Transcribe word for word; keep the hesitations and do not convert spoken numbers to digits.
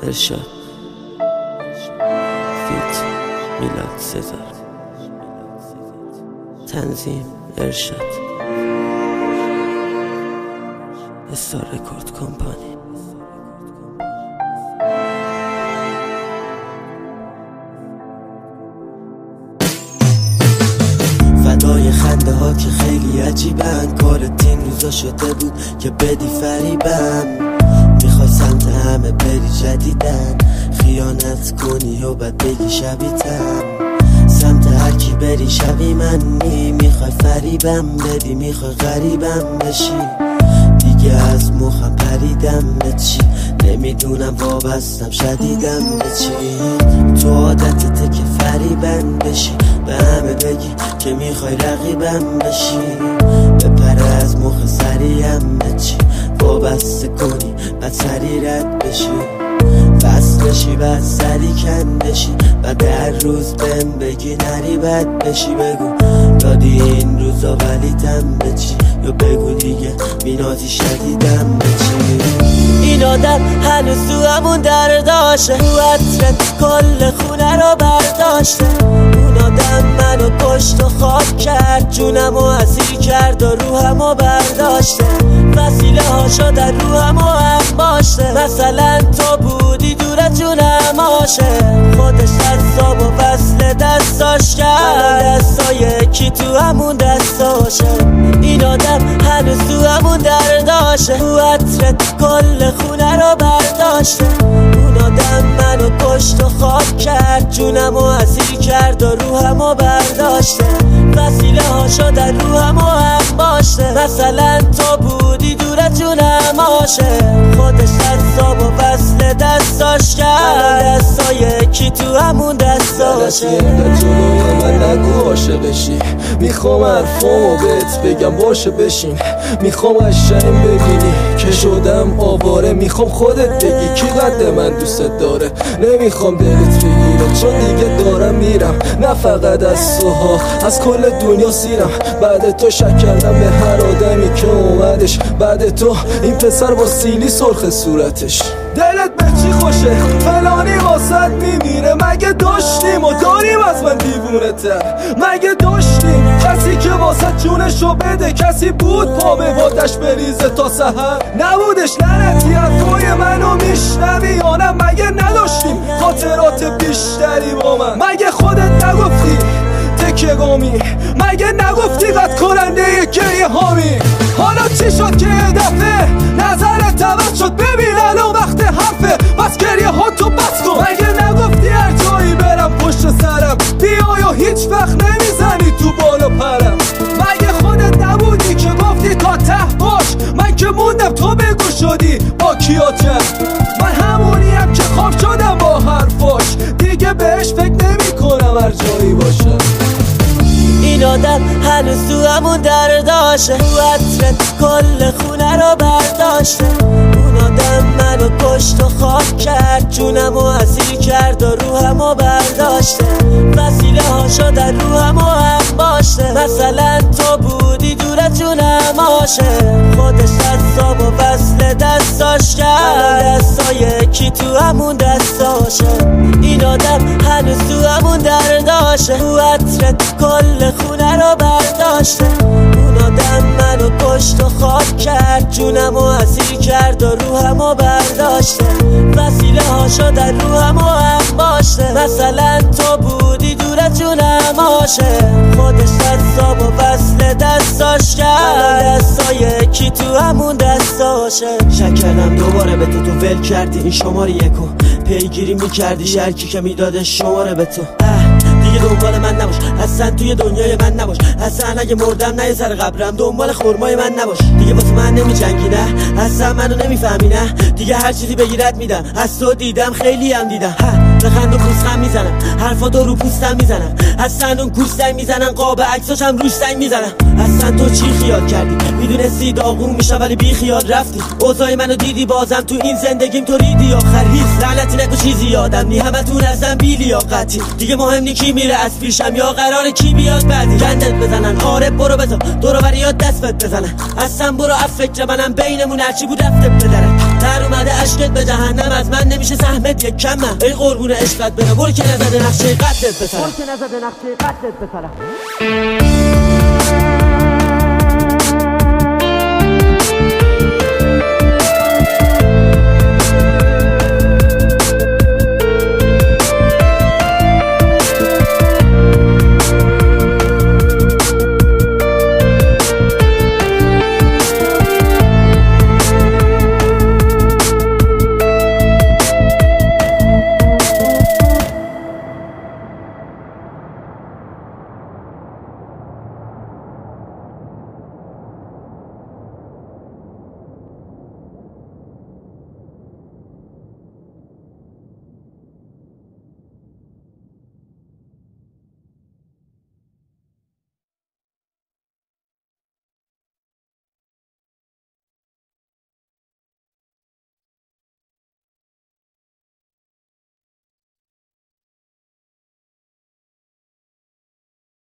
ارشاد فیت میلاد سزار تنظیم ارشاد استار رکورد کمپانی. فدای خنده ها که خیلی عجیبن، کارت این روزا شده بود که بدی فریبم، میخوای سمت همه بری جدیدن، خیانت کنی و بعد بگی شبیتم، سمت هرکی بری شبی منی، میخوای فریبم بدی، میخوای غریبم بشی، دیگه از مخم پریدم به چی، نمیدونم وابستم شدیدم به چی، تو عادتته که فریبم بشی، به همه بگی که میخوای رقیبم بشی، بپره از مخ سریم به چی، وابسته کنی بعد سری رد بشی، وصل بشی بعد سری کن بشی، بعد در روز بهم بگی نری بد بشی، بگو دادی این روزا ولیدم به چی، یا بگو دیگه بینازی شدیدم به چی. این آدم هنوز تو همون درداشه، تو عطرت کل خونه رو برداشته، اون آدم منو کشت و خاک کرد، جونمو اسیر کرد و روحمو برداشته، وسیله ها شدن روحمو هم باشته، مثلا تو بودی دور جونم آشه، خودش دستام و وصل دستاش کرد، دستای کی تو همون دستاشه، این آدم هنوز تو همون درداشه، تو عطرت کل خونه رو برداشته، اون آدم منو کشت و خاک کرد، جونمو اسیر کرد و روحمو برداشته، وسیله ها شدن روحمو هم باشته، مثلا تو بودی دور جونم آشه، خودش دستام و وصل دستاش کرد، دستای کی تو همون دستاشه. اینقدر جلوی من نگو عاشقشی، میخوام حرفامو بهت بگم باشه بشین، میخوام قشنگ ببینی که شدم آواره، میخوام خودت بگی کی قد من دوست داره، نمیخوام دلت بگیره چون دیگه دارم میرم، نه فقط از توها از کل دنیا سیرم، بعد تو شک کردم به هر آدمی که اومدش، بعد تو این پسر با سیلی سرخ صورتش، دلت به چی خوشه فلانی واسد میمیره، مگه داشتیم و داریم از من دیوونه تر، مگه داشتیم کسی که واسد جونشو بده، کسی بود پا به وادش بریزه تا سحر، نبودش لعنتی حرفای منو میشنوی یا نه، مگه نداشتیم خاطرات بیشتری با من، مگه خودت نگفتی تکه گامی، مگه نگفتی قد کننده گریه هامی، حالا چی شد که یه دفعه نظرت عوض شد، ببین الان وقت حرفه بس گریه ها تو بس کن، مگه نگفتی هر جایی برم پشت سرم بیا یا هیچ وقت نمیزنی تو بالا پرم، مگه خودت نبودی که گفتی تا ته باش، من که موندم تو بگو شدی با کیا جنگ، من همونیم که خواب شدم با حرفاش، دیگه بهش فکر نمی کنم هر جایی باشم. این آدم هنوز تو همون درداشه، تو عطرت کل خونه رو برداشته، اون آدم منو کشت و خاک کرد، جونمو اسیر کرد و روحمو برداشته، وسیله ها شدن روحمو هم باشته، مثلا تو بودی دور جونم آشه، خودش دستام و وصل دستاش کرد، دستای کی تو همون دستاشه، این آدم هنوز تو همون درداشه، تو عطرت کل خونه رو برداشته، اون آدم منو کشت و خاک کرد، جونمو اسیر کرد و روحمو برداشته، وسیله ها شدن روحمو هم باشته، مثلا تو بودی دور جونم آشه، خودش دستام و وصل دستاش کرد، دستای کی تو همون دستاشه. شک کردم دوباره به تو، تو ول کردی این شماره یکو، پیگیری میکردی شرکی که میداده شماره به تو، دیگه دنبال من نباش اصلا، توی دنیای من نباش اصلا، اگه مردم نه یه سر قبرم دنبال خرمای من نباش، دیگه واسه من نمی جنگی نه اصلا، منو نمیفهمی نه، دیگه هر چیزی بگیرت میدم، از تو دیدم خیلی هم دیدم، بخند و پوستم میزنم، حرفا دو رو پوستم میزنم، اصلا اون کوستم میزنم، قاب عکساشم روش سنگ میزنم، اصلا تو چی خیال کردی میدونستی داغون میشه ولی بی خیال رفتی، اوضاع منو دیدی بازم تو این زندگیم تو ریدی آخر هیچ، لعنتی نکن چیزی یادم نی، همتون ازم بی لیاقتی، دیگه مهم نی کی میره از پیشم یا قرار کی بیاد بعدی، گندت بزنن آره برو بزن دور و بریات دست بزنن، اصلا برو از فکر منم بینمون هرچی بود رفته بدرن، در اومده عشقت به جهنم از من نمیشه سهمت یک کمم ای قربون عشقت برم برو که نزده نقشه قتلت بسرم برو که نزده نقشه قتلت بسرم